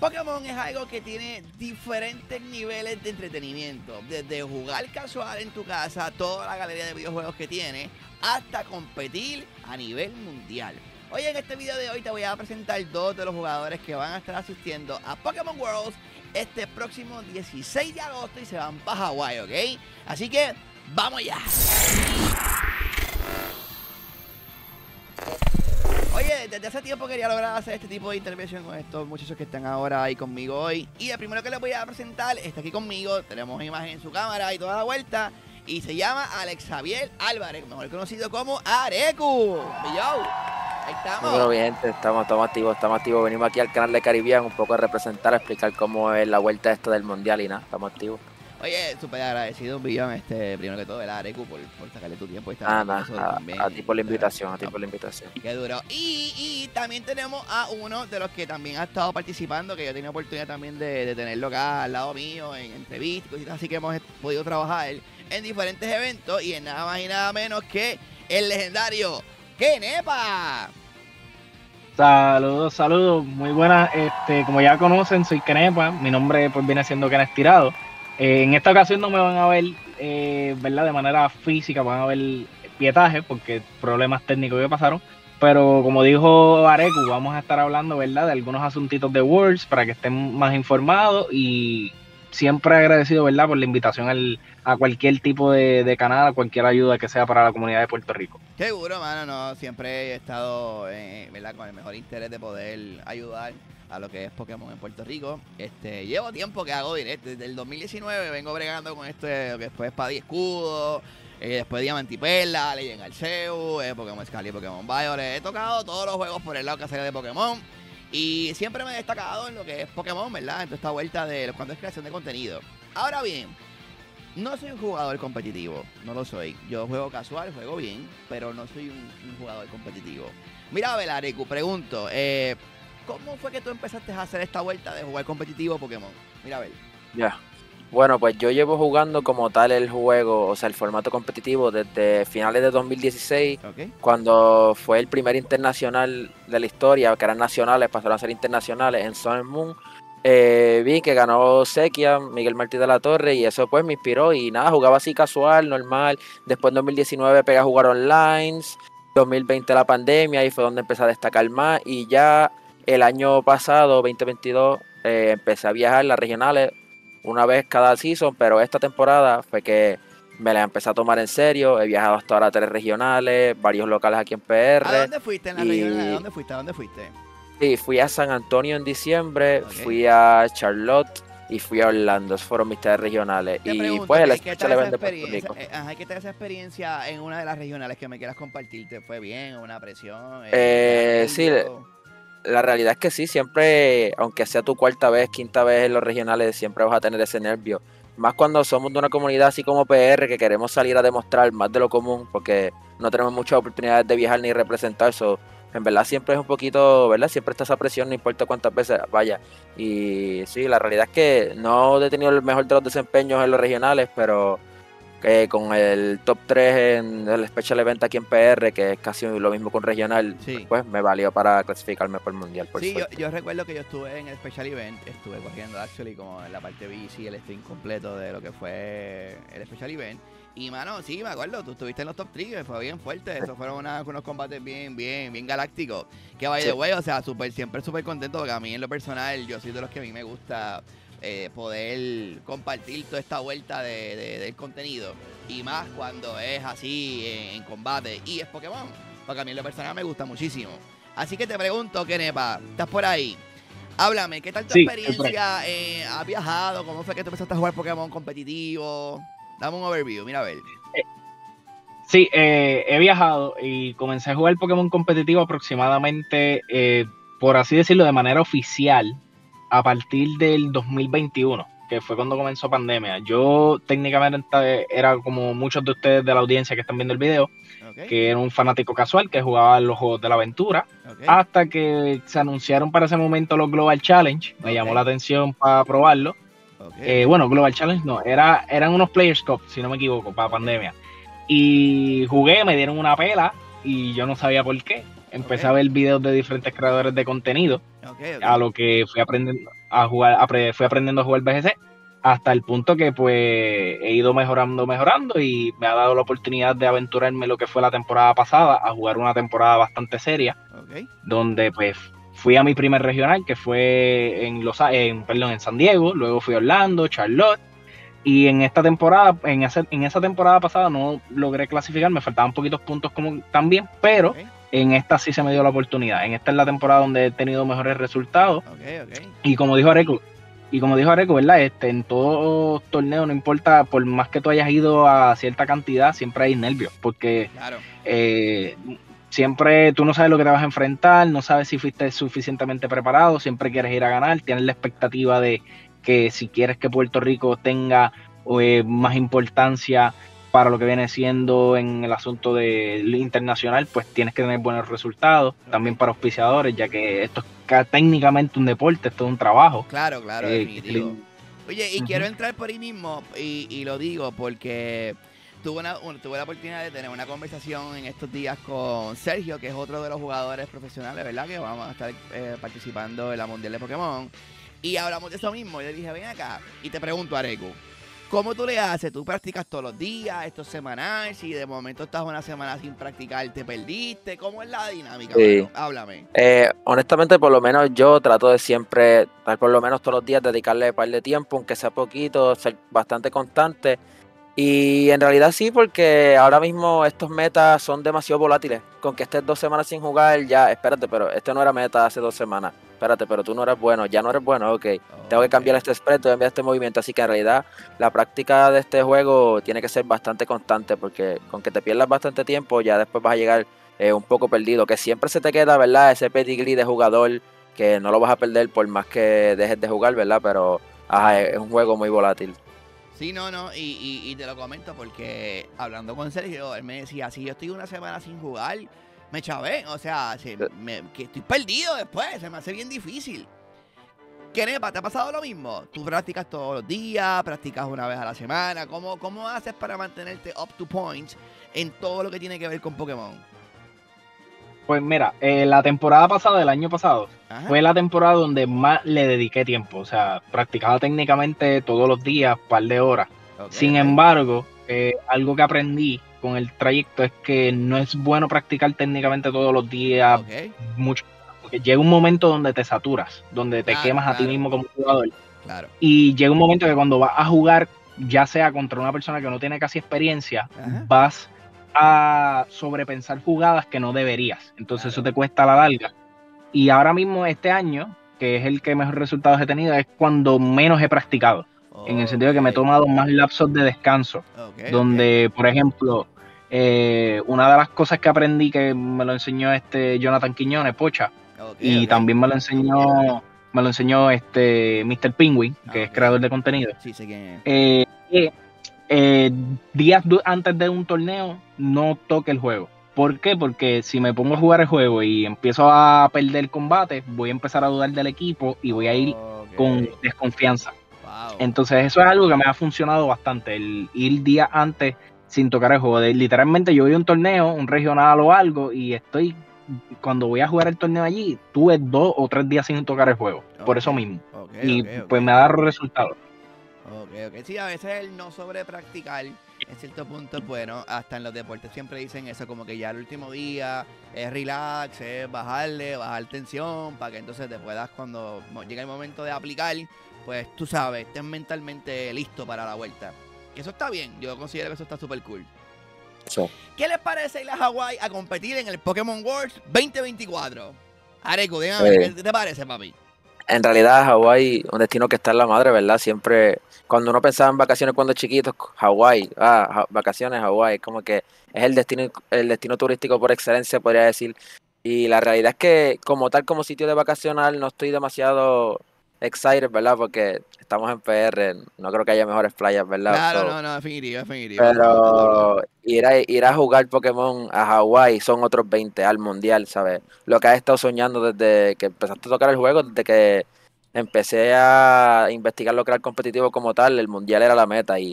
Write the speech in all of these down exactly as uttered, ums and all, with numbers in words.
Pokémon es algo que tiene diferentes niveles de entretenimiento, desde jugar casual en tu casa, toda la galería de videojuegos que tiene, hasta competir a nivel mundial. Hoy en este video de hoy te voy a presentar dos de los jugadores que van a estar asistiendo a Pokémon Worlds este próximo dieciséis de agosto y se van para Hawái, ¿ok? Así que, ¡vamos ya! Oye, desde hace tiempo quería lograr hacer este tipo de intervención con estos muchachos que están ahora ahí conmigo hoy. Y el primero que les voy a presentar está aquí conmigo. Tenemos imagen en su cámara y toda la vuelta. Y se llama Alex Javier Álvarez, mejor conocido como Areku. Yo, ahí estamos. Bueno, mi gente, estamos, estamos activos, estamos activos. Venimos aquí al canal de Caribbean un poco a representar, a explicar cómo es la vuelta esto del mundial y nada, estamos activos. Oye, súper agradecido, un billón, este, primero que todo, el Areku, por, por sacarle tu tiempo y estar Ah, con nada, nosotros a, también. a ti por la invitación, a ti por la invitación. Qué duro. Y, y también tenemos a uno de los que también ha estado participando, que yo he tenido oportunidad también de, de tenerlo acá al lado mío, en entrevistas y cositas así que hemos podido trabajar en diferentes eventos, y en nada más y nada menos que el legendario Kenepa. Saludos, saludos, muy buenas. Este, como ya conocen, soy Kenepa. Mi nombre pues viene siendo Ken Estirado. Eh, en esta ocasión no me van a ver, eh, ¿verdad? De manera física, van a ver pietaje porque problemas técnicos que pasaron. Pero como dijo Areku, vamos a estar hablando, ¿verdad? De algunos asuntitos de Worlds para que estén más informados, y siempre agradecido, ¿verdad? Por la invitación al, a cualquier tipo de, de canal, a cualquier ayuda que sea para la comunidad de Puerto Rico. Seguro, mano, no, siempre he estado, eh, ¿verdad? Con el mejor interés de poder ayudar a lo que es Pokémon en Puerto Rico. Este, llevo tiempo que hago directo, desde el dos mil diecinueve vengo bregando con esto de lo que después Espada y Escudo, eh, después Diamante y Perla, Legend Arceus, eh, Pokémon Scarlet y Pokémon Violet. He tocado todos los juegos por el lado que sea de Pokémon y siempre me he destacado en lo que es Pokémon, ¿verdad? En toda esta vuelta de los cuantos es creación de contenido. Ahora bien, no soy un jugador competitivo, no lo soy. Yo juego casual, juego bien, pero no soy un, un jugador competitivo. Mira, Areku, pregunto, eh, ¿cómo fue que tú empezaste a hacer esta vuelta de jugar competitivo Pokémon? Mira, a ver. Ya. Bueno, pues yo llevo jugando como tal el juego, o sea, el formato competitivo desde finales de dos mil dieciséis, Okay. cuando fue el primer internacional de la historia, que eran nacionales, pasaron a ser internacionales en Sun and Moon. Eh, vi que ganó Sequia, Miguel Martí de la Torre, y eso pues me inspiró y nada, jugaba así casual, normal. Después en dos mil diecinueve pegué a jugar online, dos mil veinte la pandemia, ahí fue donde empecé a destacar más, y ya el año pasado, veinte veintidós, eh, empecé a viajar las regionales una vez cada season, pero esta temporada fue que me la empecé a tomar en serio. He viajado hasta ahora a tres regionales, varios locales aquí en P R. ¿A dónde fuiste en la y... regional? ¿A dónde fuiste? ¿A dónde fuiste? Sí, fui a San Antonio en diciembre, Okay. fui a Charlotte y fui a Orlando. Esos fueron mis tres regionales. Te y pregunto, pues el ¿qué Special tal esa Event de Puerto experiencia? Rico. Eh, Ajá, ¿qué tal esa experiencia en una de las regionales que me quieras compartir? ¿Te fue bien? ¿Una presión? Eh, sí, nervio? la realidad es que sí, siempre, aunque sea tu cuarta vez, quinta vez en los regionales, siempre vas a tener ese nervio. Más cuando somos de una comunidad así como P R, que queremos salir a demostrar más de lo común, porque no tenemos muchas oportunidades de viajar ni representar eso. En verdad siempre es un poquito, ¿verdad? Siempre está esa presión, no importa cuántas veces vaya. Y sí, la realidad es que no he tenido el mejor de los desempeños en los regionales, pero que con el top tres en el Special Event aquí en P R, que es casi lo mismo que un regional, Sí. pues me valió para clasificarme por el mundial. Por Sí, yo, suerte. yo recuerdo que yo estuve en el Special Event, estuve corriendo actually como en la parte bici, el stream completo de lo que fue el Special Event. Y mano, sí, me acuerdo, tú estuviste en los top tres, fue bien fuerte, esos fueron una- unos combates bien, bien, bien galácticos. Que by Sí. the way, o sea, super, siempre súper contento, porque a mí en lo personal, yo soy de los que a mí me gusta eh, poder compartir toda esta vuelta de, de- del contenido. Y más cuando es así en, en combate y es Pokémon, porque a mí en lo personal me gusta muchísimo. Así que te pregunto, Kenepa, ¿estás por ahí? Háblame, ¿qué tal tu Sí, experiencia? Eh, ¿Has viajado? ¿Cómo fue que tú empezaste a jugar Pokémon competitivo? Dame un overview, mira a ver. Sí, eh, he viajado y comencé a jugar Pokémon competitivo aproximadamente, eh, por así decirlo, de manera oficial a partir del dos mil veintiuno, que fue cuando comenzó pandemia. Yo técnicamente era como muchos de ustedes de la audiencia que están viendo el video, Okay, que era un fanático casual que jugaba los juegos de la aventura, okay, hasta que se anunciaron para ese momento los Global Challenge. Me Ok. llamó la atención para probarlo. okay. Eh, bueno, Global Challenge no, era, eran unos Players Cup, si no me equivoco, para Ok. pandemia. Y jugué, me dieron una pela y yo no sabía por qué. Empecé Ok. a ver videos de diferentes creadores de contenido, Okay, okay. a lo que fui aprendiendo, a jugar, apre- fui aprendiendo a jugar B G C hasta el punto que pues he ido mejorando, mejorando y me ha dado la oportunidad de aventurarme lo que fue la temporada pasada a jugar una temporada bastante seria, Okay. donde pues fui a mi primer regional que fue en Los en, perdón, en San Diego, luego fui a Orlando, Charlotte, y en esta temporada, en, ese, en esa temporada pasada no logré clasificar, me faltaban poquitos puntos como también, pero Okay. en esta sí se me dio la oportunidad. En esta es la temporada donde he tenido mejores resultados. Okay, okay. Y como dijo Areco, y como dijo Areco, ¿verdad? Este, en todo torneo, no importa, por más que tú hayas ido a cierta cantidad, siempre hay nervios, porque Claro. eh, siempre tú no sabes lo que te vas a enfrentar, no sabes si fuiste suficientemente preparado, siempre quieres ir a ganar, tienes la expectativa de que si quieres que Puerto Rico tenga eh, más importancia para lo que viene siendo en el asunto del internacional, pues tienes que tener buenos resultados, Okay. también para auspiciadores, ya que esto es ca- técnicamente un deporte, esto es un trabajo. Claro, claro, Eh, definitivo. Oye, y Ujú. quiero entrar por ahí mismo, y, y lo digo porque tuve, una, un- tuve la oportunidad de tener una conversación en estos días con Sergio, que es otro de los jugadores profesionales, ¿verdad? Que vamos a estar eh, participando en la Mundial de Pokémon. Y hablamos de eso mismo. Y le dije, ven acá. Y te pregunto, Areku, ¿cómo tú le haces? ¿Tú practicas todos los días? ¿Esto es semanal? Si de momento estás una semana sin practicar, ¿te perdiste? ¿Cómo es la dinámica, Sí. mano? Háblame. Eh, honestamente, por lo menos yo trato de siempre, tal por lo menos todos los días, dedicarle un par de tiempo, aunque sea poquito, ser bastante constante. Y en realidad sí, porque ahora mismo estos metas son demasiado volátiles. Con que estés dos semanas sin jugar, ya, espérate, pero este no era meta hace dos semanas. Espérate, pero tú no eres bueno, ya no eres bueno, ok. Tengo que cambiar este spread, tengo que cambiar este movimiento. Así que en realidad la práctica de este juego tiene que ser bastante constante, porque con que te pierdas bastante tiempo, ya después vas a llegar eh, un poco perdido. Que siempre se te queda, ¿verdad? Ese pedigree de jugador que no lo vas a perder por más que dejes de jugar, ¿verdad? Pero ajá, es un juego muy volátil. Sí, no, no, y, y, y te lo comento porque hablando con Sergio, él me decía, si yo estoy una semana sin jugar, me chavé, o sea, se- me- que estoy perdido después, se me hace bien difícil. Kenepa, ¿te ha pasado lo mismo? ¿Tú practicas todos los días, practicas una vez a la semana? ¿Cómo, cómo haces para mantenerte up to point en todo lo que tiene que ver con Pokémon? Pues mira, eh, la temporada pasada, del año pasado, Ajá. fue la temporada donde más le dediqué tiempo. O sea, practicaba técnicamente todos los días, par de horas. Ok, Sin ok. embargo, eh, algo que aprendí con el trayecto es que no es bueno practicar técnicamente todos los días Ok, mucho, porque llega un momento donde te saturas, donde te Claro, quemas a ti claro. mismo como jugador. claro. Y llega un momento que cuando vas a jugar, ya sea contra una persona que no tiene casi experiencia, Ajá. vas a sobrepensar jugadas que no deberías. Entonces Claro. eso te cuesta a la larga. Y ahora mismo este año, que es el que mejor resultados he tenido, es cuando menos he practicado. En el sentido de que me he Ok, tomado más lapsos de descanso. ok, Donde, por ejemplo, eh, una de las cosas que aprendí que me lo enseñó este Jonathan Quiñones, Pocha, ok, ok, y ok. también me lo enseñó, me lo enseñó este míster Penguin, que Ah, es ok. creador de contenido. Sí, sé quién es. Eh, que, eh, días du- antes de un torneo no toque el juego. ¿Por qué? Porque si me pongo a jugar el juego y empiezo a perder combate, voy a empezar a dudar del equipo y voy a ir Ok. con desconfianza. Wow. Entonces eso es algo que me ha funcionado bastante, el ir días antes sin tocar el juego. De, literalmente yo voy a un torneo, un regional o algo, y estoy, cuando voy a jugar el torneo allí, tuve dos o tres días sin tocar el juego, por eso Ok, mismo. Ok, Y ok, ok. pues me ha dado resultados. Ok, ok. Sí, a veces el no sobre practicar en cierto punto es bueno. Hasta en los deportes siempre dicen eso, como que ya el último día es relax, es bajarle, bajar tensión, para que entonces te puedas, cuando mo- llegue el momento de aplicar, pues tú sabes, estés mentalmente listo para la vuelta. Que eso está bien, yo considero que eso está súper cool. So, ¿Qué les parece ir a Hawái a competir en el Pokémon World veinte veinticuatro? Areco, dígame, Eh. ¿qué te parece, papi? En realidad, Hawái, un destino que está en la madre, ¿verdad? Siempre, cuando uno pensaba en vacaciones cuando chiquito, Hawái, ah, ja- vacaciones, Hawái, como que es el destino, el destino turístico por excelencia, podría decir. Y la realidad es que, como tal, como sitio de vacacional, no estoy demasiado excited, ¿verdad? Porque estamos en P R, no creo que haya mejores playas, ¿verdad? Claro, So, no, no, definitivo, definitivo. No, no te pero preocupes. ir a, ir a jugar Pokémon a Hawái son otros veinte al mundial, ¿sabes? Lo que has estado soñando desde que empezaste a tocar el juego, desde que empecé a investigar lo que era el competitivo como tal, el mundial era la meta y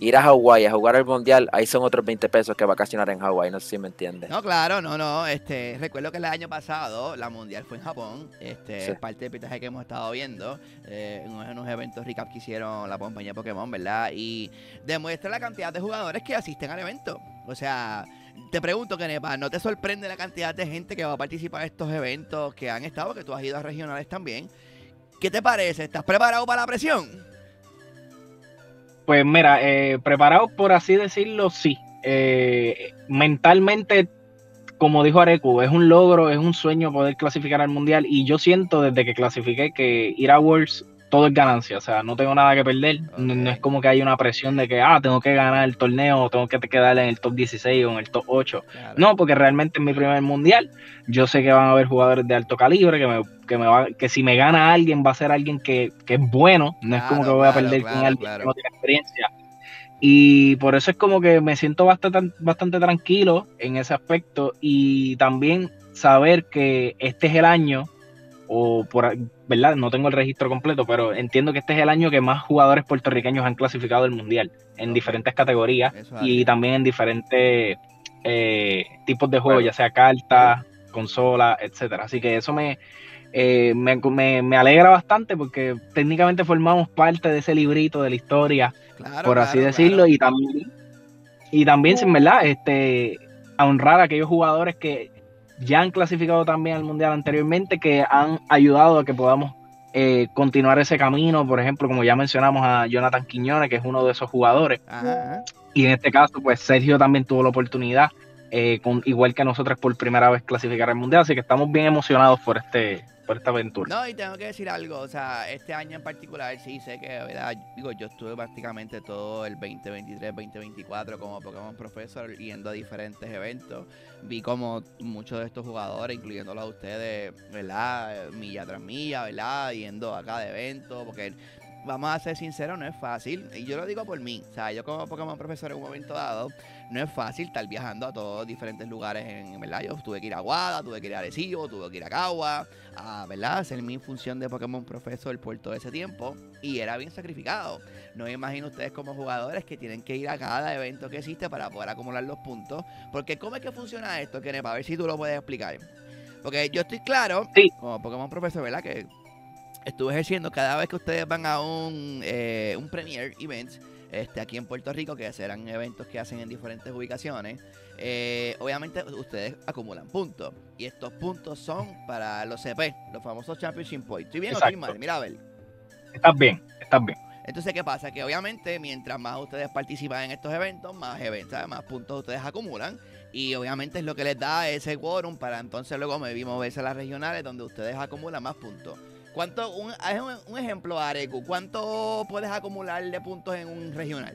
ir a Hawái a jugar el mundial, ahí son otros veinte pesos que vacacionar en Hawái, no sé si me entiendes. No, claro, no, no, este, recuerdo que el año pasado la mundial fue en Japón, este, Sí. es parte del pitaje que hemos estado viendo, eh, en unos, en unos eventos recap que hicieron la compañía Pokémon, ¿verdad? Y demuestra la cantidad de jugadores que asisten al evento, o sea, te pregunto, Kenepa, ¿no te sorprende la cantidad de gente que va a participar en estos eventos que han estado, que tú has ido a regionales también? ¿Qué te parece? ¿Estás preparado para la presión? Pues mira, eh, preparado por así decirlo, sí. Eh, mentalmente, como dijo Areku, es un logro, es un sueño poder clasificar al mundial y yo siento desde que clasifiqué que ir a Worlds todo es ganancia, o sea, no tengo nada que perder, okay. no, no es como que hay una presión de que, ah, tengo que ganar el torneo, tengo que quedar en el top dieciséis o en el top ocho, claro. No, porque realmente es mi primer mundial, yo sé que van a haber jugadores de alto calibre, que, me, que, me va, que si me gana alguien va a ser alguien que, que es bueno, no claro, es como que voy claro, a perder claro, con alguien claro. que no tiene experiencia. Y por eso es como que me siento bastante, bastante tranquilo en ese aspecto y también saber que este es el año, o por verdad, no tengo el registro completo, pero entiendo que este es el año que más jugadores puertorriqueños han clasificado el mundial en okay. diferentes categorías y también en diferentes eh, tipos de juegos, bueno. ya sea cartas, consolas, etcétera. Así que eso me, eh, me, me, me alegra bastante porque técnicamente formamos parte de ese librito de la historia, claro, por así claro, decirlo, claro. y también, y también, sin verdad, este, a honrar a aquellos jugadores que ya han clasificado también al mundial anteriormente, que han ayudado a que podamos eh, continuar ese camino. Por ejemplo, como ya mencionamos a Jonathan Quiñones, que es uno de esos jugadores. Ajá. Y en este caso, pues Sergio también tuvo la oportunidad, eh, con, igual que nosotros, por primera vez clasificar al mundial. Así que estamos bien emocionados por este por esta aventura. No, y tengo que decir algo, o sea, este año en particular sí sé que, ¿verdad? Digo, yo estuve prácticamente todo el veinte veintitrés, veinte veinticuatro como Pokémon Professor yendo a diferentes eventos. Vi como muchos de estos jugadores, incluyéndolos a ustedes, ¿verdad? Milla tras milla, ¿verdad? Yendo a cada evento, porque vamos a ser sinceros, no es fácil. Y yo lo digo por mí, o sea, yo como Pokémon Professor en un momento dado, no es fácil estar viajando a todos diferentes lugares, en verdad. Yo tuve que ir a Aguada, tuve que ir a Arecibo, tuve que ir a Cagua, a, ¿verdad? Hacer mi función de Pokémon Professor por todo ese tiempo. Y era bien sacrificado. No me imagino ustedes como jugadores que tienen que ir a cada evento que existe para poder acumular los puntos. Porque ¿cómo es que funciona esto, Kenepa? A ver si tú lo puedes explicar. Porque yo estoy claro, sí. como Pokémon Professor, ¿verdad? Que estuve ejerciendo cada vez que ustedes van a un, eh, un Premier Events, este, aquí en Puerto Rico, que serán eventos que hacen en diferentes ubicaciones. Eh, obviamente ustedes acumulan puntos y estos puntos son para los C P, los famosos Championship Points. ¿Estoy bien Exacto. o estoy mal? Mira a ver. Estás bien, estás bien. Entonces, ¿qué pasa? Que obviamente mientras más ustedes participan en estos eventos, más eventos, más puntos ustedes acumulan. Y obviamente es lo que les da ese quórum para entonces luego me vi moverse a las regionales donde ustedes acumulan más puntos. ¿Cuánto, un, un ejemplo, Areku, ¿cuánto puedes acumular de puntos en un regional?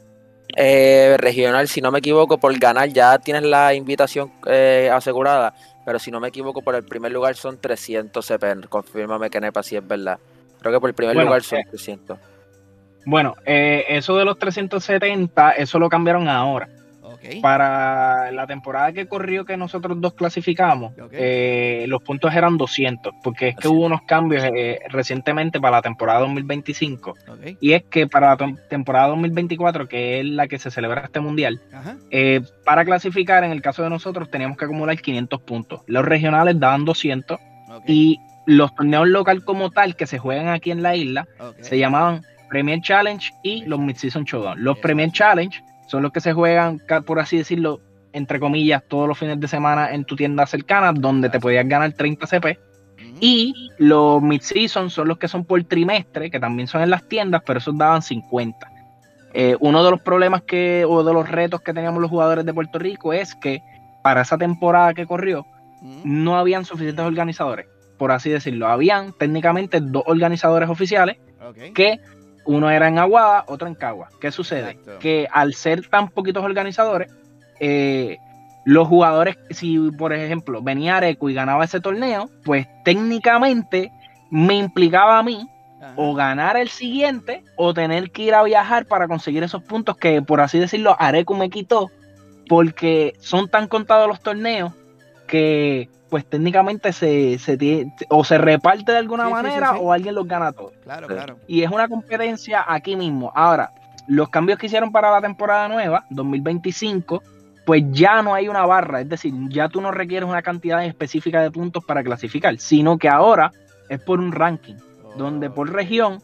Eh, regional, si no me equivoco, por ganar ya tienes la invitación eh, asegurada, pero si no me equivoco, por el primer lugar son trescientos C P. Confírmame, Kenepa, si es verdad. Creo que por el primer bueno, lugar son eh, trescientos. Bueno, eh, eso de los trescientos setenta, eso lo cambiaron ahora. Okay. Para la temporada que corrió que nosotros dos clasificamos, okay. eh, los puntos eran doscientos, porque es que hubo unos cambios eh, recientemente para la temporada dos mil veinticinco, okay. y es que para la temporada dos mil veinticuatro, que es la que se celebra este mundial, eh, para clasificar, en el caso de nosotros, teníamos que acumular quinientos puntos. Los regionales daban doscientos, okay. y los torneos local como tal, que se juegan aquí en la isla, okay. se llamaban Premier Challenge y okay. los Mid-Season Showdown. Los Eso Premier es. Challenge son los que se juegan, por así decirlo, entre comillas, todos los fines de semana en tu tienda cercana, donde te podías ganar treinta C P. Uh-huh. Y los mid-season son los que son por trimestre, que también son en las tiendas, pero esos daban cincuenta. Eh, uno de los problemas que, o de los retos que teníamos los jugadores de Puerto Rico es que para esa temporada que corrió, uh-huh. no habían suficientes organizadores, por así decirlo. Habían técnicamente dos organizadores oficiales, okay. que uno era en Aguada, otro en Cagua. ¿Qué sucede? Exacto. Que al ser tan poquitos organizadores, eh, los jugadores, si por ejemplo venía Areku y ganaba ese torneo, pues técnicamente me implicaba a mí Ajá. o ganar el siguiente o tener que ir a viajar para conseguir esos puntos que, por así decirlo, Areku me quitó, porque son tan contados los torneos que pues técnicamente se, se tiene, o se reparte de alguna sí, manera sí, sí, sí. o alguien los gana todos. Claro, claro. Y es una competencia aquí mismo. Ahora, los cambios que hicieron para la temporada nueva, dos mil veinticinco, pues ya no hay una barra, es decir, ya tú no requieres una cantidad específica de puntos para clasificar, sino que ahora es por un ranking, Oh, donde por ok. región,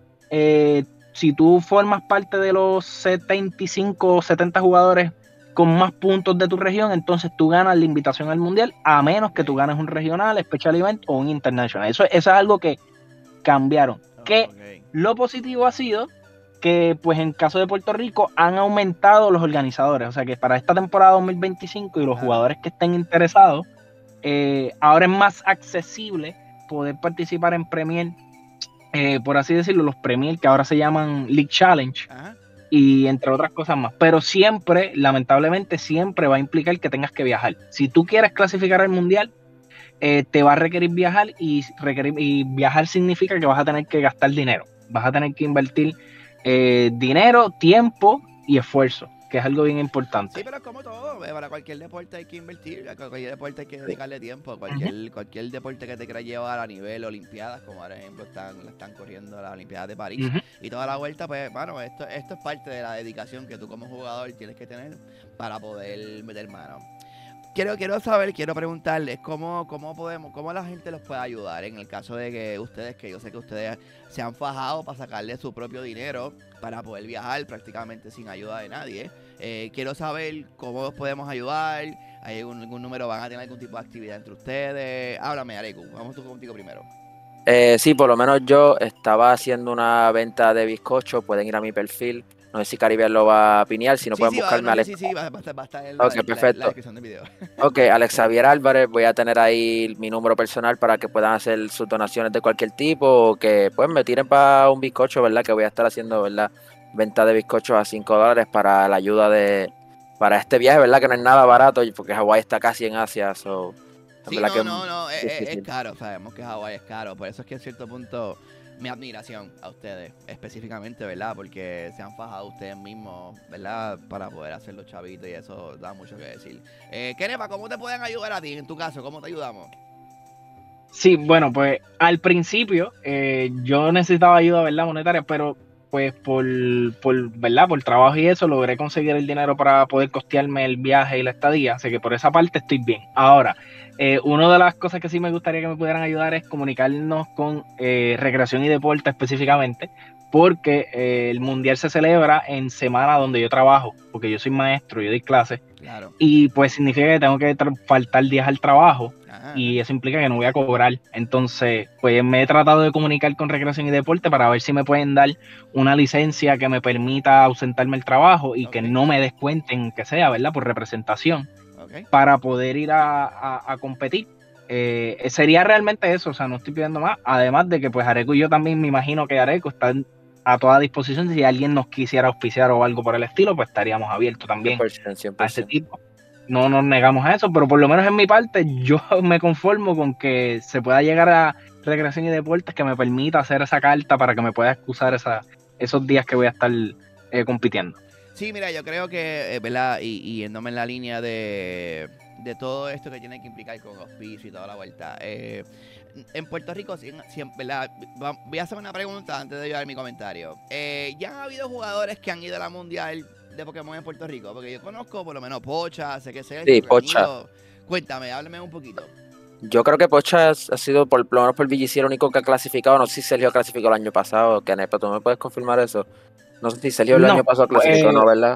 eh, si tú formas parte de los setenta y cinco o setenta jugadores con más puntos de tu región, entonces tú ganas la invitación al mundial, a menos que tú ganes un regional, special event o un international. Eso, eso es algo que cambiaron. Oh, Que ok. lo positivo ha sido que, pues en caso de Puerto Rico, han aumentado los organizadores. O sea que para esta temporada dos mil veinticinco y los Claro. jugadores que estén interesados, eh, ahora es más accesible poder participar en Premier, eh, por así decirlo, los Premier que ahora se llaman League Challenge Ajá. y entre otras cosas más. Pero siempre, lamentablemente, siempre va a implicar que tengas que viajar. Si tú quieres clasificar al mundial, eh, te va a requerir viajar y, requerir, y viajar significa que vas a tener que gastar dinero. Vas a tener que invertir eh, dinero, tiempo y esfuerzo, que es algo bien importante. Sí, pero es como todo, eh, para cualquier deporte hay que invertir, a cualquier deporte hay que dedicarle tiempo, cualquier, uh-huh. cualquier deporte que te quiera llevar a nivel Olimpiadas, como por ejemplo están, están corriendo las Olimpiadas de París, uh-huh. y toda la vuelta, pues, bueno, esto, esto es parte de la dedicación que tú como jugador tienes que tener para poder meter mano. Quiero, quiero saber, quiero preguntarles cómo, cómo podemos, cómo la gente los puede ayudar en el caso de que ustedes, que yo sé que ustedes se han fajado para sacarle su propio dinero para poder viajar prácticamente sin ayuda de nadie. Eh, quiero saber cómo los podemos ayudar. ¿Hay algún, algún número? ¿Van a tener algún tipo de actividad entre ustedes? Háblame, Areku. Vamos tú contigo primero. Eh, sí, por lo menos yo estaba haciendo una venta de bizcocho. Pueden ir a mi perfil. No sé si Caribe lo va a pinear, si no sí, pueden sí, buscarme va, a no, Alex. Sí, sí, sí, va, va, va a estar en okay, la, perfecto. La, la descripción del video. Ok, Alex Xavier Álvarez, voy a tener ahí mi número personal para que puedan hacer sus donaciones de cualquier tipo o que pues me tiren para un bizcocho, ¿verdad? Que voy a estar haciendo, ¿verdad? Venta de bizcochos a cinco dólares para la ayuda de, para este viaje, ¿verdad? Que no es nada barato porque Hawái está casi en Asia, so, sí, ¿verdad? no, que no, no, es, es, es caro, sabemos que Hawái es caro, por eso es que en cierto punto mi admiración a ustedes específicamente, ¿verdad? Porque se han fajado ustedes mismos, ¿verdad? Para poder hacer los chavitos y eso da mucho que decir. Eh, Kenepa, ¿cómo te pueden ayudar a ti en tu caso? ¿Cómo te ayudamos? Sí, bueno, pues al principio eh, yo necesitaba ayuda, ¿verdad? Monetaria, pero pues por, por, ¿verdad? Por trabajo y eso logré conseguir el dinero para poder costearme el viaje y la estadía, así que por esa parte estoy bien. Ahora, eh, una de las cosas que sí me gustaría que me pudieran ayudar es comunicarnos con eh, Recreación y Deporte específicamente, porque eh, el Mundial se celebra en semana donde yo trabajo, porque yo soy maestro, yo doy clases, claro. Y pues significa que tengo que faltar días al trabajo, Ajá. y eso implica que no voy a cobrar. Entonces, pues me he tratado de comunicar con Recreación y Deporte para ver si me pueden dar una licencia que me permita ausentarme el trabajo y okay. que no me descuenten, que sea, ¿verdad? Por representación, okay. para poder ir a, a, a competir. Eh, sería realmente eso, o sea, no estoy pidiendo más. Además de que pues Areco y yo también me imagino que Areco está a toda disposición. Si alguien nos quisiera auspiciar o algo por el estilo, pues estaríamos abiertos también cien por ciento, cien por ciento. a ese tipo. No nos negamos a eso, pero por lo menos en mi parte yo me conformo con que se pueda llegar a Recreación y Deportes que me permita hacer esa carta para que me pueda excusar esa, esos días que voy a estar eh, compitiendo. Sí, mira, yo creo que, eh, ¿verdad? Y, y yéndome en la línea de, de todo esto que tiene que implicar con auspicio y toda la vuelta. Eh, en Puerto Rico, siempre, ¿verdad? Voy a hacer una pregunta antes de llevar mi comentario. Eh, ¿Ya han habido jugadores que han ido a la Mundial de Pokémon en Puerto Rico? Porque yo conozco por lo menos Pocha, sé que sé. Sí, Pocha. Cuéntame, háblame un poquito. Yo creo que Pocha ha sido, por lo menos por V G C, el único que ha clasificado. No sé si Sergio clasificó el año pasado, Kenepa, ¿tú me puedes confirmar eso? No sé si Sergio el no, año pasado clasificó, eh, ¿no, verdad?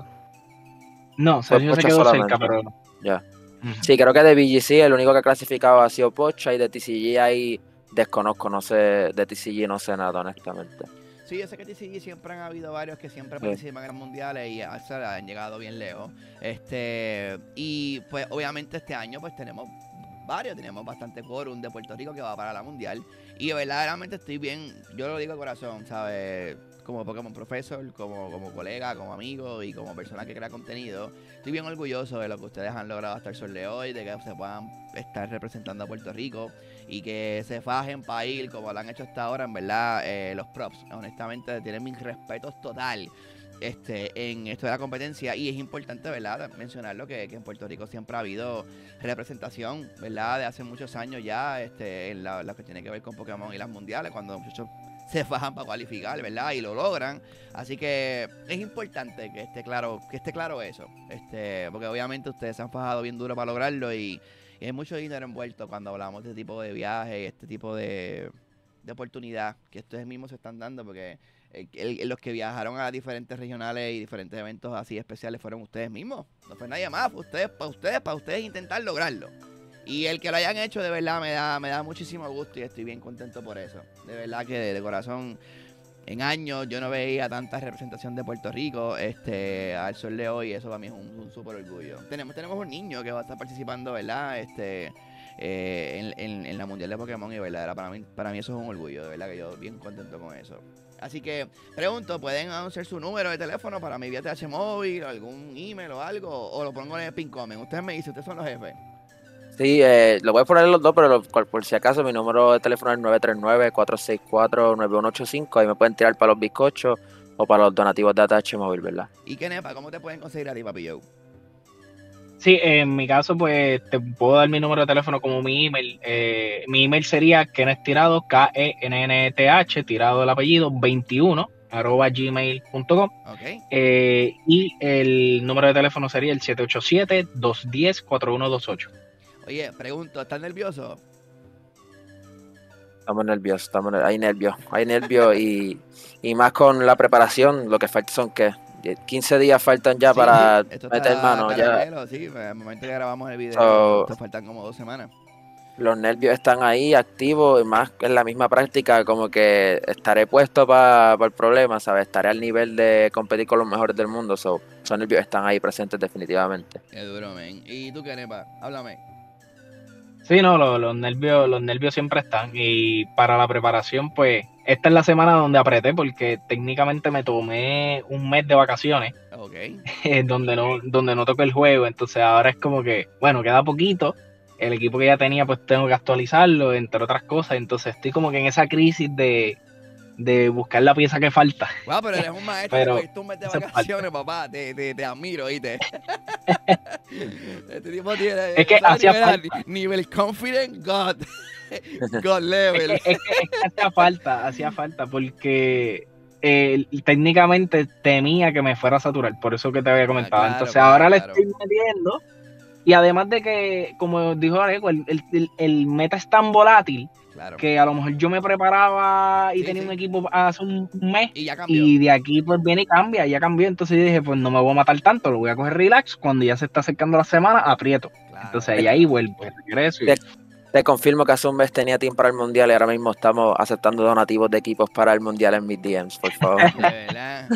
No, Sergio se quedó solamente. cerca, pero... Ya. Uh-huh. Sí, creo que de V G C el único que ha clasificado ha sido Pocha, y de T C G ahí desconozco, no sé, de T C G no sé nada, honestamente. Sí, yo sé que T C G siempre han habido varios que siempre participan sí. en los mundiales y o sea, han llegado bien lejos. Este, y pues obviamente este año pues tenemos varios, tenemos bastante quórum de Puerto Rico que va para la mundial. Y verdaderamente estoy bien, yo lo digo de corazón, ¿sabes? Como Pokémon Professor, como, como colega, como amigo y como persona que crea contenido. Estoy bien orgulloso de lo que ustedes han logrado hasta el sol de hoy, de que se puedan estar representando a Puerto Rico y que se fajen para ir como lo han hecho hasta ahora. En verdad, eh, los props, honestamente, tienen mis respetos total este, en esto de la competencia. Y es importante, ¿verdad?, mencionarlo que, que en Puerto Rico siempre ha habido representación, ¿verdad?, de hace muchos años ya este, en la, lo que tiene que ver con Pokémon y las mundiales, cuando los muchachos se fajan para cualificar, ¿verdad? Y lo logran. Así que es importante que esté claro, que esté claro eso. Este, porque obviamente ustedes se han fajado bien duro para lograrlo y, y hay mucho dinero envuelto cuando hablamos de este tipo de viajes, este tipo de, de oportunidad que ustedes mismos se están dando, porque el, el, los que viajaron a diferentes regionales y diferentes eventos así especiales fueron ustedes mismos. No fue nadie más, fue ustedes, para ustedes, para ustedes intentar lograrlo. Y el que lo hayan hecho, de verdad, me da, me da muchísimo gusto y estoy bien contento por eso. De verdad que de, de corazón, en años yo no veía tanta representación de Puerto Rico este, al sol de hoy. Eso para mí es un, un súper orgullo. Tenemos, tenemos un niño que va a estar participando, ¿verdad? Este, eh, en, en, en la Mundial de Pokémon y, ¿verdad? Para mí, para mí eso es un orgullo, de verdad que yo bien contento con eso. Así que, pregunto, ¿pueden anunciar su número de teléfono para mi V T H móvil, algún email o algo? ¿O lo pongo en el pin comment? Ustedes me dicen, ustedes son los jefes. Sí, eh, lo voy a poner los dos, pero lo, por, por si acaso mi número de teléfono es nueve tres nueve, cuatro seis cuatro, nueve uno ocho cinco. Ahí me pueden tirar para los bizcochos o para los donativos de A T H móvil, ¿verdad? ¿Y qué, Nepa? ¿Cómo te pueden conseguir a ti, Papi Joe? Sí, en mi caso, pues te puedo dar mi número de teléfono como mi email. Eh, mi email sería Kenneth Tirado, K E N N T H, tirado el apellido, veintiuno, arroba gmail punto com. Okay. Eh, y el número de teléfono sería el siete ocho siete, dos uno cero, cuatro uno dos ocho. Oye, pregunto, ¿estás nervioso? Estamos nerviosos, estamos nerviosos, hay nervios, hay nervios y, y más con la preparación, lo que falta son que quince días faltan ya sí, para sí. Esto meter está mano. caramelo, Ya. Sí, al momento que grabamos el video, So, esto faltan como dos semanas. Los nervios están ahí activos y más en la misma práctica, como que estaré puesto para pa el problema, ¿sabes? Estaré al nivel de competir con los mejores del mundo, so, esos nervios están ahí presentes definitivamente. Qué duro, men. ¿Y tú qué, Nepa? Háblame. Sí, no, los, los nervios, los nervios siempre están. Y para la preparación, pues, esta es la semana donde apreté, porque técnicamente me tomé un mes de vacaciones, Ok. donde no, donde no toqué el juego. Entonces ahora es como que, bueno, queda poquito. El equipo que ya tenía, pues tengo que actualizarlo, entre otras cosas. Entonces estoy como que en esa crisis de, de buscar la pieza que falta. Wow, pero eres un maestro, Pero te cogiste un mes de vacaciones, papá. Te, te, te admiro, ¿oíste? Este tipo tiene Es que hacía nivel, falta. nivel confident God. God level. Es que, es que, es que hacía falta, hacía falta, porque eh, técnicamente temía que me fuera a saturar, por eso que te había comentado. Ah, claro, Entonces claro, ahora le claro. estoy metiendo, y además de que, como dijo Areco, el, el, el meta es tan volátil, claro, que a lo mejor yo me preparaba y Sí, tenía sí. un equipo hace un mes, Y ya cambió. y de aquí pues viene y cambia, y ya cambió. Entonces yo dije, pues no me voy a matar tanto, lo voy a coger relax. Cuando ya se está acercando la semana, aprieto. Claro, Entonces claro. ahí vuelvo, regreso. Y... Te, te confirmo que hace un mes tenía team para el mundial y ahora mismo estamos aceptando donativos de equipos para el mundial en mis D Ms, por favor. De verdad.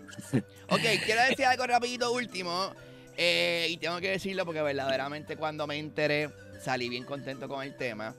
Ok, quiero decir algo rapidito último. Eh, y tengo que decirlo porque verdaderamente cuando me enteré salí bien contento con el tema.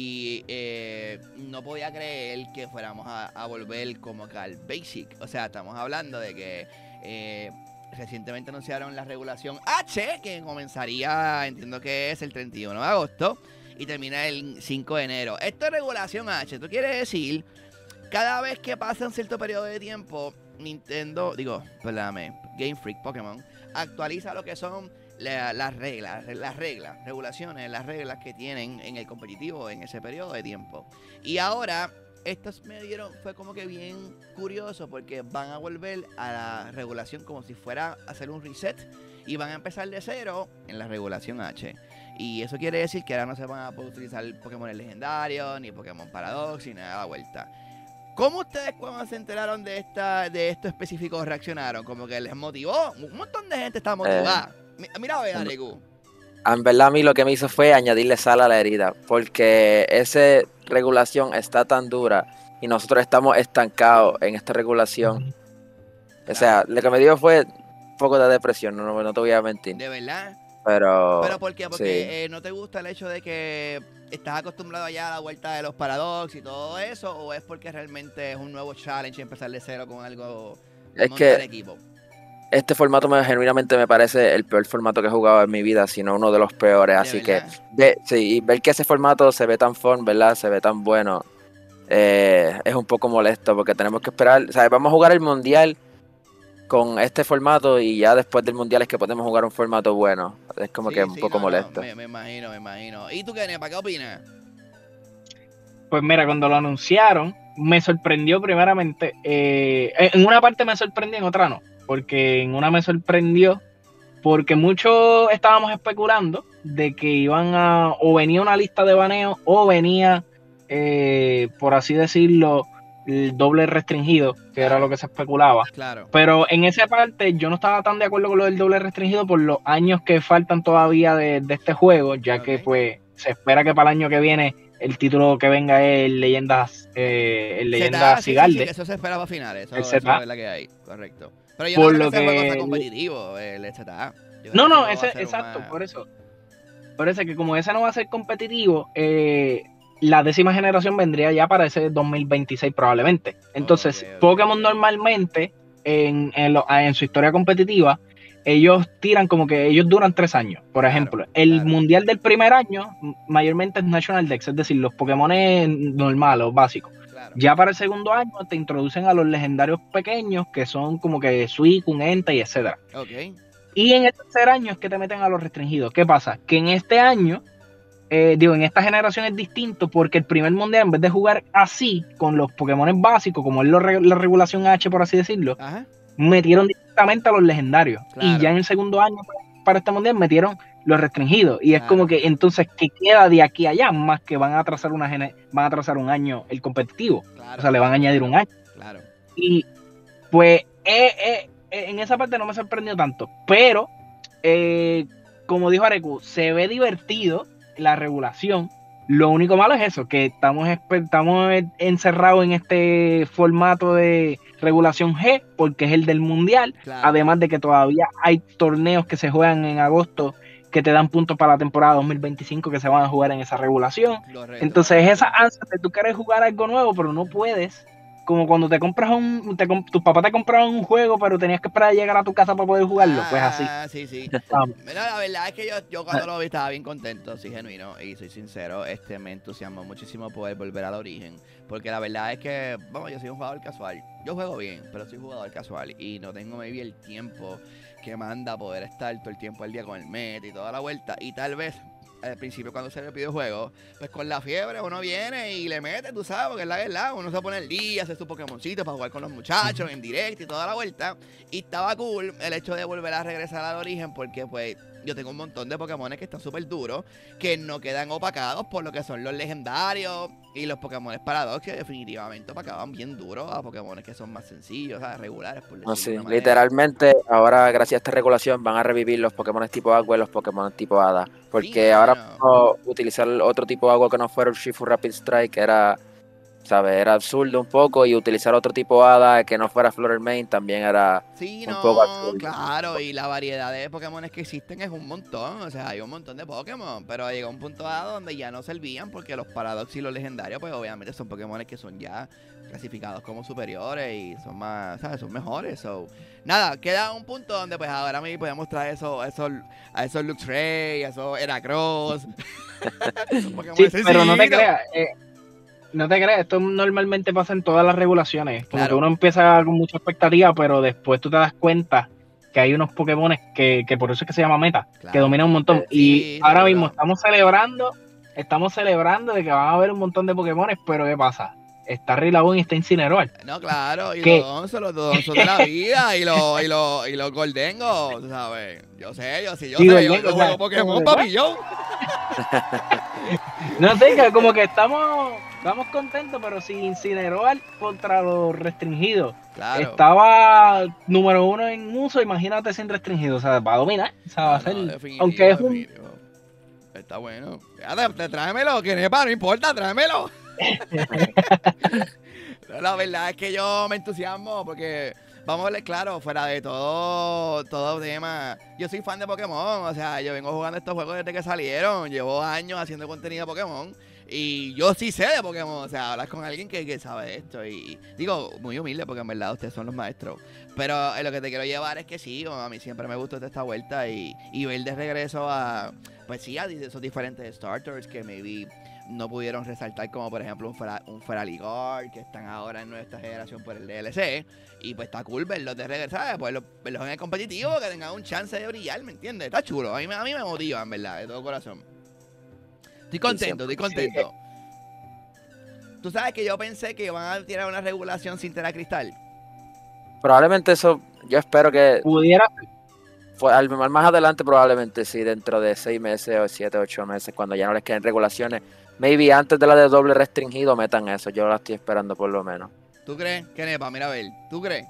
Y eh, no podía creer que fuéramos a, a volver como que al basic. O sea, estamos hablando de que eh, recientemente anunciaron la regulación H, que comenzaría, entiendo que es el treinta y uno de agosto y termina el cinco de enero. Esto es regulación H. Esto quiere decir, cada vez que pasa un cierto periodo de tiempo, Nintendo, digo, perdóname, Game Freak, Pokémon, actualiza lo que son la, las reglas, las reglas, regulaciones, las reglas que tienen en el competitivo en ese periodo de tiempo. Y ahora, estos me dieron, fue como que bien curioso porque van a volver a la regulación como si fuera a hacer un reset y van a empezar de cero en la regulación H. Y eso quiere decir que ahora no se van a poder utilizar Pokémon legendarios, ni Pokémon Paradox, ni nada de la vuelta. ¿Cómo ustedes cuando se enteraron de esta de esto específico reaccionaron? Como que les motivó. Un montón de gente está motivada. Eh, Mira a ver, Areku. En verdad a mí lo que me hizo fue añadirle sal a la herida, porque esa regulación está tan dura y nosotros estamos estancados en esta regulación. O sea, lo que me dio fue un poco de depresión, no, no te voy a mentir. ¿De verdad? Pero, ¿Pero por qué? Porque sí. eh, no te gusta el hecho de que estás acostumbrado ya a la vuelta de los Paradox y todo eso, o es porque realmente es un nuevo challenge y empezar de cero con algo Es montar que equipo? Este formato me, genuinamente me parece el peor formato que he jugado en mi vida, sino uno de los peores. ¿De Así verdad? que ve, sí, ver que ese formato se ve tan fun, ¿verdad? Se ve tan bueno. Eh, es un poco molesto porque tenemos que esperar. O sea, vamos a jugar el mundial con este formato y ya después del mundial es que podemos jugar un formato bueno. Es como Sí, que un sí, poco no, no, molesto. me, me imagino, me imagino. ¿Y tú, Kenia, para qué opinas? Pues mira, cuando lo anunciaron, me sorprendió primeramente, eh, en una parte me sorprendió, en otra no, porque en una me sorprendió porque muchos estábamos especulando de que iban a, o venía una lista de baneo, o venía, eh, por así decirlo, el doble restringido, que Claro. era lo que se especulaba. Claro. Pero en esa parte yo no estaba tan de acuerdo con lo del doble restringido por los años que faltan todavía de, de este juego, ya Ok. que pues se espera que para el año que viene el título que venga es Leyendas, eh, el Z A, Leyendas sí, sí, Sigalde. sí, que eso se espera para finales. Eso, El eso Z A. es la que hay, correcto. Pero yo Por no creo lo que ese juego que- sea competitivo, el Z A. Yo creo No, que no, juego va a ese, ser exacto, más- por eso. Por eso que como ese no va a ser competitivo, eh, la décima generación vendría ya para ese dos mil veintiséis probablemente. Entonces, Ok, ok, Pokémon ok. normalmente, en, en, lo- en su historia competitiva, ellos tiran como que ellos duran tres años. Por Claro, ejemplo, el claro. mundial del primer año m- mayormente es National Dex, es decir, los Pokémon normales, los básicos. Claro. Ya para el segundo año te introducen a los legendarios pequeños, que son como que Suicune, Entei, etcétera. Ok. Y en el tercer año es que te meten a los restringidos. ¿Qué pasa? Que en este año, eh, digo, en esta generación es distinto porque el primer mundial, en vez de jugar así, con los Pokémon básicos, como es lo re- la regulación H, por así decirlo, Ajá. metieron directamente a los legendarios. Claro. Y ya en el segundo año, para este mundial, metieron los restringidos. Y es Claro. como que, entonces, ¿qué queda de aquí a allá? Más que van a atrasar, una gene- van a atrasar un año el competitivo. Claro. O sea, le van a añadir claro, un año. Claro. Y pues eh, eh, eh, en esa parte no me sorprendió tanto, pero eh, como dijo Areku, se ve divertido la regulación. Lo único malo es eso, que estamos, espe- estamos encerrados en este formato de regulación G, porque es el del mundial, Claro. además de que todavía hay torneos que se juegan en agosto que te dan puntos para la temporada dos mil veinticinco que se van a jugar en esa regulación. Correcto, Entonces correcto. esa ansia de tú quieres jugar algo nuevo, pero no puedes. Como cuando te compras un, te, tus papás te compraron un juego, pero tenías que esperar a llegar a tu casa para poder jugarlo, pues así. Ah, sí, sí. Vamos. Mira, la verdad es que yo, yo cuando lo vi estaba bien contento, soy genuino y soy sincero, este me entusiasmó muchísimo poder volver al origen, porque la verdad es que, vamos, yo soy un jugador casual, yo juego bien, pero soy jugador casual y no tengo maybe el tiempo que manda poder estar todo el tiempo al día con el meta y toda la vuelta, y tal vez al principio cuando salió el videojuego, pues con la fiebre uno viene y le mete, tú sabes, porque es la verdad, uno se pone el día, hace sus Pokémoncitos para jugar con los muchachos en directo y toda la vuelta, y estaba cool el hecho de volver a regresar al origen, porque pues yo tengo un montón de Pokémones que están súper duros, que no quedan opacados por lo que son los legendarios y los Pokémones Paradox, que definitivamente opacaban bien duros a Pokémones que son más sencillos, ¿sabes? Regulares, por decirlo No, de sí, una manera. literalmente ahora gracias a esta regulación van a revivir los Pokémon tipo agua y los Pokémon tipo hada, porque Sí, ahora mano. podemos utilizar otro tipo de agua que no fuera el Shifu Rapid Strike, era, ¿sabes? Era absurdo un poco, y utilizar otro tipo hada que no fuera Florel Main también era Sí, un no, poco absurdo. claro, y la variedad de Pokémon que existen es un montón, o sea, hay un montón de Pokémon, pero llegó un punto dado donde ya no servían porque los Paradox y los legendarios, pues obviamente son Pokémon que son ya clasificados como superiores y son más, ¿sabes? Son mejores, so, nada, queda un punto donde pues ahora me podemos traer eso, a esos, a esos Luxray, a esos Heracross, esos Pokémon Sí, pero no te sencillos. creas, eh, no te creas, esto normalmente pasa en todas las regulaciones. Como Claro. que uno empieza con mucha expectativa, pero después tú te das cuenta que hay unos Pokémon que, que por eso es que se llama meta, Claro. que dominan un montón. Sí, y ahora seguro. mismo estamos celebrando, estamos celebrando de que van a haber un montón de Pokémon, pero ¿qué pasa? Está Rillaboom y está Incineroar. No, claro, y ¿Qué? los donzos, los donzos de la vida, y los, y los, y los Goldengos, ¿sabes? Yo sé, yo sí, yo Sí, sé, yo, Goldengo, yo o sea, juego Pokémon, como- papi, yo. No sé, que como que estamos, estamos contentos, pero si Incineroar contra los restringidos Claro. estaba número uno en uso, imagínate sin restringidos, o sea, va a dominar, o sea, va a No, ser, no, definitivo, aunque es un, definitivo. Está bueno. Fíjate, te- tráemelo, que nepa, no importa, tráemelo. La verdad es que yo me entusiasmo porque, vamos a verle claro, fuera de todo, todo tema, yo soy fan de Pokémon, o sea, yo vengo jugando estos juegos desde que salieron, llevo años haciendo contenido de Pokémon y yo sí sé de Pokémon, o sea, hablas con alguien que, que sabe de esto y digo, muy humilde porque en verdad ustedes son los maestros, pero eh, lo que te quiero llevar es que sí, a mí siempre me gustó esta vuelta y, y ver de regreso a, pues sí, a esos diferentes starters que maybe no pudieron resaltar, como por ejemplo un, Fera, un Feraligatr, que están ahora en nuestra generación por el D L C, y pues está cool verlos de regresar, pues verlos, verlos en el competitivo, que tengan un chance de brillar, ¿me entiendes? Está chulo, a mí, a mí me motiva, en verdad, de todo corazón. Estoy contento, estoy contento. Tú sabes que yo pensé que iban a tirar una regulación sin Tera Cristal. Probablemente eso, yo espero que Pudiera, fue al más adelante, probablemente sí, dentro de seis meses o siete, ocho meses, cuando ya no les queden regulaciones. Maybe antes de la de doble restringido metan eso. Yo la estoy esperando por lo menos. ¿Tú crees? ¿Qué nepa? Mira a ver. ¿Tú crees?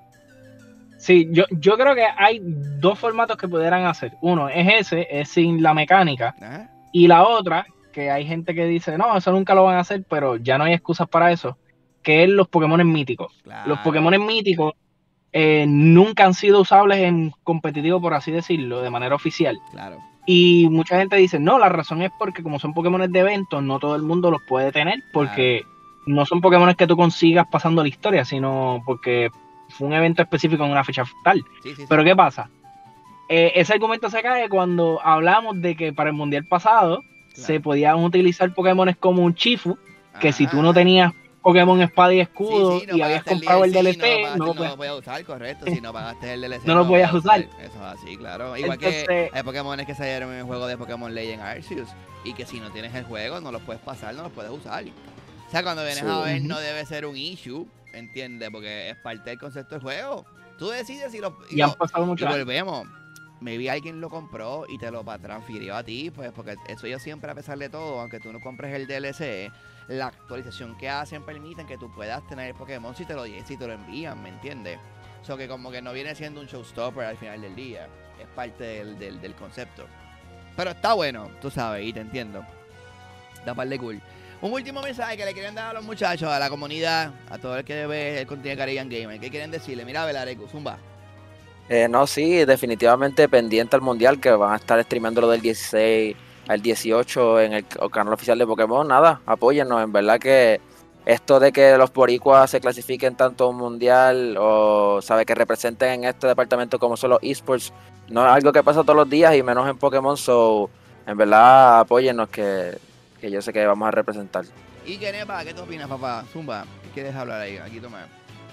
sí, yo, yo creo que hay dos formatos que pudieran hacer. Uno es ese, es sin la mecánica. Ajá. Y la otra, que hay gente que dice, no, eso nunca lo van a hacer, pero ya no hay excusas para eso, que es los Pokémon míticos. Claro. Los Pokémon míticos eh, nunca han sido usables en competitivo, por así decirlo, de manera oficial. Claro. Y mucha gente dice, no, la razón es porque como son Pokémon de eventos, no todo el mundo los puede tener, porque no son Pokémon que tú consigas pasando la historia, sino porque fue un evento específico en una fecha tal. Sí, sí, sí. Pero ¿qué pasa? Eh, ese argumento se cae cuando hablamos de que para el mundial pasado Claro. se podían utilizar Pokémon como un Chifu, que Ajá, si tú no ajá. tenías Pokémon Espada y Escudo Sí, sí, no y habías pagaste el comprado el D L D L C, C, no, pagaste, no lo no puedes- lo podías usar, correcto. Si no pagaste el D L C, No lo podías podías usar. Eso es así, claro. Igual Entonces- que hay Pokémon que salieron en el juego de Pokémon Legend Arceus y que si no tienes el juego, no los puedes pasar, no los puedes usar. O sea, cuando vienes Sí. a ver, Ujú. no debe ser un issue, ¿entiendes? Porque es parte del concepto del juego. Tú decides si lo... y han lo- pasado y muchos años. volvemos. Maybe alguien lo compró y te lo pa- transfirió a ti, pues porque eso yo siempre, a pesar de todo, aunque tú no compres el D L C, la actualización que hacen permiten que tú puedas tener el Pokémon si te lo, si te lo envían, ¿me entiendes? O sea, que como que no viene siendo un showstopper al final del día, es parte del, del, del concepto. Pero está bueno, tú sabes, y te entiendo. Da par de cool. Un último mensaje que le quieren dar a los muchachos, a la comunidad, a todo el que ve el contenido de Caribbean Gamer. ¿Qué quieren decirle? Mira, Velarecu, zumba. Eh, no, sí, definitivamente pendiente al mundial, que van a estar streameando lo del dieciséis al dieciocho en el c- canal oficial de Pokémon. Nada, apóyennos, en verdad que esto de que los boricuas se clasifiquen tanto a un mundial o sabe que representen en este departamento como son los esports, no es algo que pasa todos los días y menos en Pokémon, so en verdad apóyennos que, que yo sé que vamos a representar. Y que Nepa, ¿qué tú opinas, papá? Zumba, ¿qué quieres hablar ahí? Aquí toma.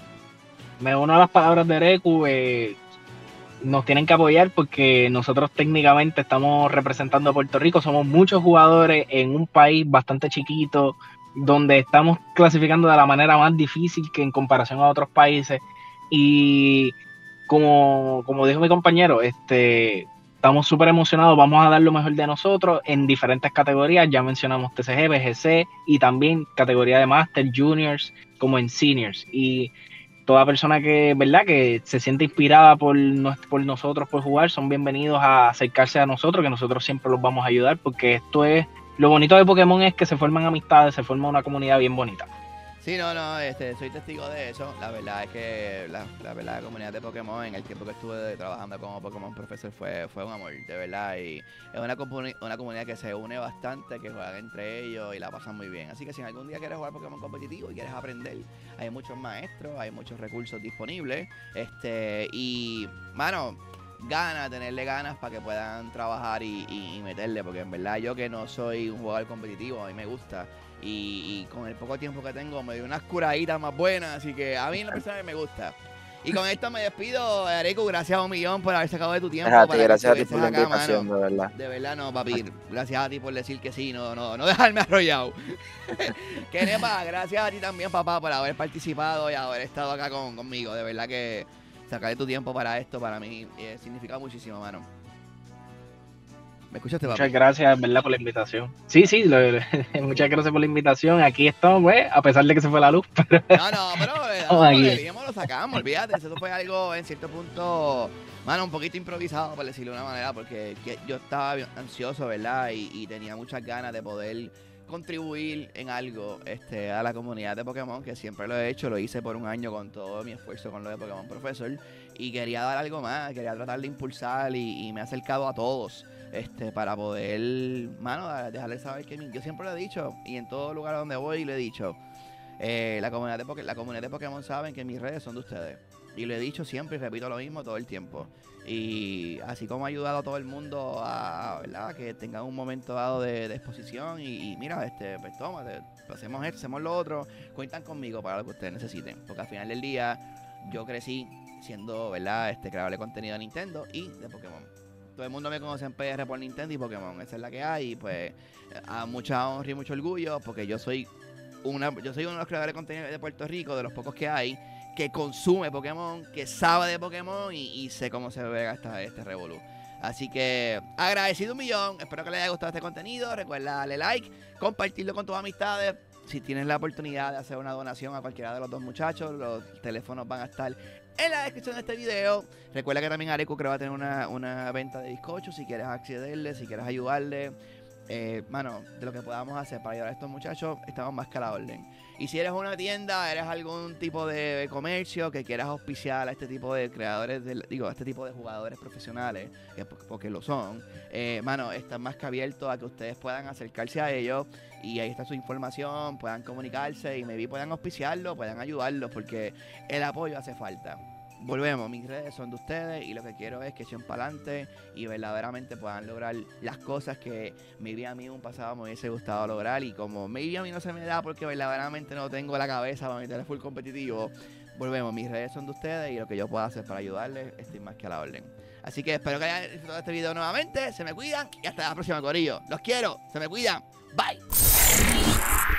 Me uno a las palabras de Reku, eh, nos tienen que apoyar porque nosotros técnicamente estamos representando a Puerto Rico, somos muchos jugadores en un país bastante chiquito, donde estamos clasificando de la manera más difícil que en comparación a otros países. Y como, como dijo mi compañero, este, estamos súper emocionados, vamos a dar lo mejor de nosotros en diferentes categorías, ya mencionamos T C G, B G C y también categoría de Master, Juniors, como en Seniors. Y toda persona que, ¿verdad?, que se siente inspirada por, nos- por nosotros, por jugar, son bienvenidos a acercarse a nosotros, que nosotros siempre los vamos a ayudar, porque esto es, lo bonito de Pokémon es que se forman amistades, se forma una comunidad bien bonita. Sí, no, no, este, soy testigo de eso. La verdad es que la, la verdad, la comunidad de Pokémon en el tiempo que estuve trabajando como Pokémon Professor fue, fue un amor, de verdad. Y es una, comuni- una comunidad que se une bastante, que juegan entre ellos y la pasan muy bien. Así que si algún día quieres jugar Pokémon competitivo y quieres aprender, hay muchos maestros, hay muchos recursos disponibles. Este, y, mano, ganas, tenerle ganas para que puedan trabajar y, y- y meterle, porque en verdad yo que no soy un jugador competitivo, a mí me gusta. Y, y con el poco tiempo que tengo me dio unas curaditas más buenas, así que a mí en lo personal me gusta. Y con esto me despido, Areku, gracias a un millón por haber sacado de tu tiempo. Es a ti, para que gracias a ti estuvieses por la acá, invitación, mano. de verdad. De verdad no, papi. Gracias a ti por decir que sí, no, no, no dejarme arrollado. Que Nepa, gracias a ti también, papá, por haber participado y haber estado acá con, conmigo. De verdad que sacar de tu tiempo para esto, para mí, eh, significa muchísimo, mano. ¿Me escuchaste, papi? Muchas gracias, ¿verdad?, por la invitación. Sí, sí, lo- muchas gracias por la invitación. Aquí estamos, pues, a pesar de que se fue la luz. Pero No, no, pero eh, Estamos no, aquí. le dijimos, lo sacamos, olvídate. Eso fue algo en cierto punto, mano, un poquito improvisado, por decirlo de una manera, porque que yo estaba bien ansioso, ¿verdad? Y, y tenía muchas ganas de poder contribuir en algo este, a la comunidad de Pokémon, que siempre lo he hecho, lo hice por un año con todo mi esfuerzo con lo de Pokémon Professor, y quería dar algo más, quería tratar de impulsar y, y me he acercado a todos. Este, para poder, mano, dejarles saber que mi- yo siempre lo he dicho y en todo lugar donde voy lo he dicho. Eh, la, comunidad de Poké- la comunidad de Pokémon saben que mis redes son de ustedes. Y lo he dicho siempre y repito lo mismo todo el tiempo. Y así como he ayudado a todo el mundo a, a, ¿verdad?, que tengan un momento dado de, de exposición y, y mira, este, pues toma, te- hacemos esto, hacemos lo otro, cuentan conmigo para lo que ustedes necesiten. Porque al final del día yo crecí siendo, ¿verdad?, este, creador de contenido de Nintendo y de Pokémon. Todo el mundo me conoce en P R por Nintendo y Pokémon. Esa es la que hay. Y pues a mucha honra y mucho orgullo porque yo soy una, yo soy uno de los creadores de contenido de Puerto Rico, de los pocos que hay, que consume Pokémon, que sabe de Pokémon y, y sé cómo se ve esta, este revolú. Así que agradecido un millón, espero que les haya gustado este contenido, recuerda darle like, compartirlo con tus amistades. Si tienes la oportunidad de hacer una donación a cualquiera de los dos muchachos, los teléfonos van a estar en la descripción de este video. Recuerda que también Areku creo va a tener una, una venta de bizcochos, si quieres accederle, si quieres ayudarle. Eh, mano, de lo que podamos hacer para ayudar a estos muchachos, estamos más que a la orden. Y si eres una tienda, eres algún tipo de comercio que quieras auspiciar a este tipo de creadores, de, digo, a este tipo de jugadores profesionales, que, porque lo son, eh, mano, están más que abiertos a que ustedes puedan acercarse a ellos y ahí está su información, puedan comunicarse y maybe puedan auspiciarlo, puedan ayudarlos, porque el apoyo hace falta. Volvemos, mis redes son de ustedes y lo que quiero es que echen para adelante y verdaderamente puedan lograr las cosas que maybe a mí en un pasado me hubiese gustado lograr, y como maybe a mí no se me da porque verdaderamente no tengo la cabeza para meterle full competitivo. Volvemos, mis redes son de ustedes y lo que yo pueda hacer para ayudarles estoy más que a la orden. Así que espero que hayan disfrutado de este video nuevamente, se me cuidan y hasta la próxima, corillo. Los quiero, se me cuidan, bye.